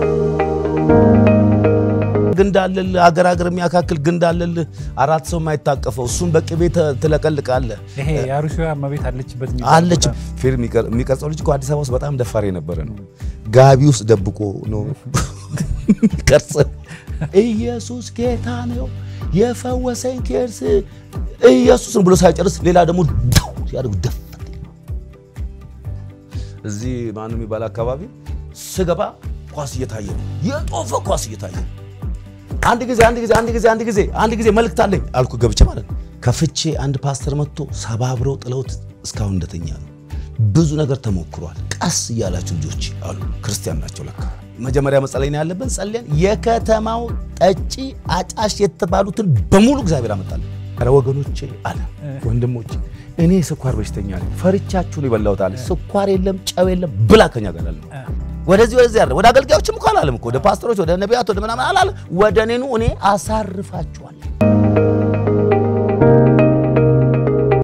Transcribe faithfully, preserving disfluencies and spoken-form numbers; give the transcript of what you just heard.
ግንዳለል አገር አገር የሚያካክል ግንዳለል አራት ሰው ማይታቀፈው እሱን በቅቤ ተለቀልቃለ ይሄ ያሩሽዋ ማቤት አለችበት አለች ፊልም የሚቀርጸው ልጅ እኮ አዲስ አበባ ውስጥ በጣም ደፋር የነበረ ነው ጋቢ ውስጥ ደብቆ ነው ቀርጸ ኢየሱስ ጌታ ነው የፈወሰኝ ኬርስ ኢየሱስን ብሎ ሳይጨርስ ሌላ ደግሞ ያደርጉ ደፍ እዚህ ማን የሚባል አካባቢ ስገባ ኳስ እየታየ የጦፈ ኳስ እየታየ አንድ ጊዜ አንድ ጊዜ አንድ ጊዜ አንድ ጊዜ አንድ ጊዜ መልክት አለኝ አልኩ ገብቼ ማለት ከፍቼ አንድ ፓስተር መጥቶ ሰባብረው ጥለውት እስካሁን እንደተኛ ነው ብዙ ነገር ተሞክሯል ቀስ ይያላችሁ ልጆች አሉ ክርስቲያን ናቸው ለካ መጀመሪያ መጸለይ ነው ያለብን ጸልየን የከተማው ጠጪ አጫሽ የተባሉትን በሙሉ እግዚአብሔር አመጣለ አረ ወገኖቼ አለ ወንድሞቼ እኔ ስኳር በሽተኛ ነኝ ፈርቻችሁ ነው ይበላውታል ስኳር የለም ጨው የለም ብላ ከኛ ጋር አለ ወደዚህ ወደዚህ አይደል ወደ አገልጋዮችም እኮ አላለም እኮ ወደ ፓስተሮች ወደ ነቢያት ወደ ምናምን አላለ ወደ እኔኑ እኔ አሳርፋችኋለሁ